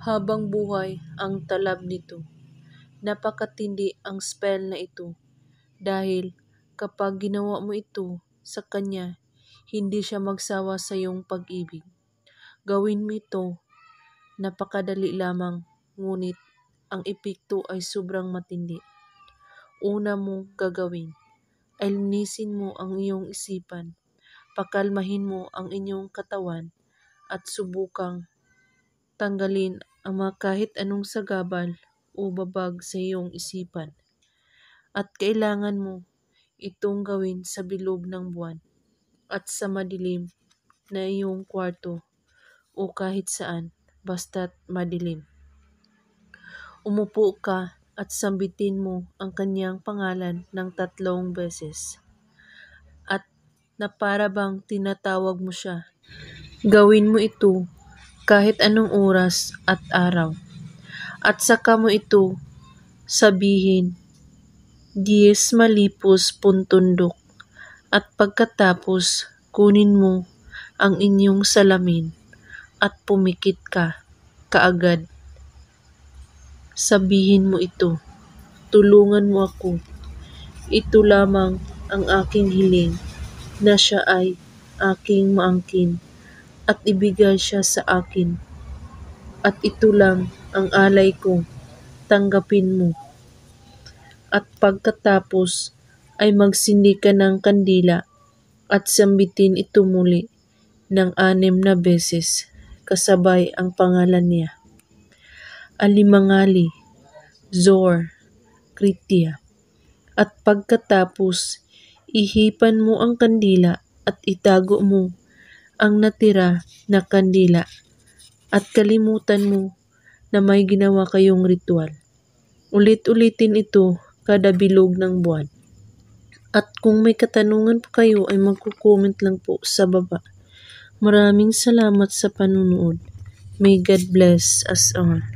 Habang buhay ang talab nito. Napakatindi ang spell na ito dahil kapag ginawa mo ito sa kanya, hindi siya magsawa sa iyong pag-ibig. Gawin mo ito, napakadali lamang, ngunit ang epekto ay sobrang matindi. Una mong gagawin ay linisin mo ang iyong isipan, pakalmahin mo ang inyong katawan at subukang tanggalin ang mga kahit anong sagabal o babag sa iyong isipan. At kailangan mo itong gawin sa bilog ng buwan at sa madilim na iyong kwarto o kahit saan, basta't madilim. Umupo ka at sambitin mo ang kanyang pangalan ng 3 beses. At na para bang tinatawag mo siya. Gawin mo ito kahit anong oras at araw. At saka mo ito sabihin, Dies malipos puntundok. At pagkatapos, kunin mo ang inyong salamin at pumikit ka kaagad. Sabihin mo ito, tulungan mo ako. Ito lamang ang aking hiling, na siya ay aking maangkin at ibigay siya sa akin. At ito lang ang alay ko, tanggapin mo. At pagkatapos ay magsindi ka ng kandila at sambitin ito muli ng 6 na beses kasabay ang pangalan niya. Alimangali, Zor, Kritia. At pagkatapos, ihipan mo ang kandila at itago mo ang natira na kandila at kalimutan mo na may ginawa kayong ritual. Ulit-ulitin ito kada bilog ng buwan. At kung may katanungan pa kayo ay magko-comment lang po sa baba. Maraming salamat sa panunood. May God bless us all.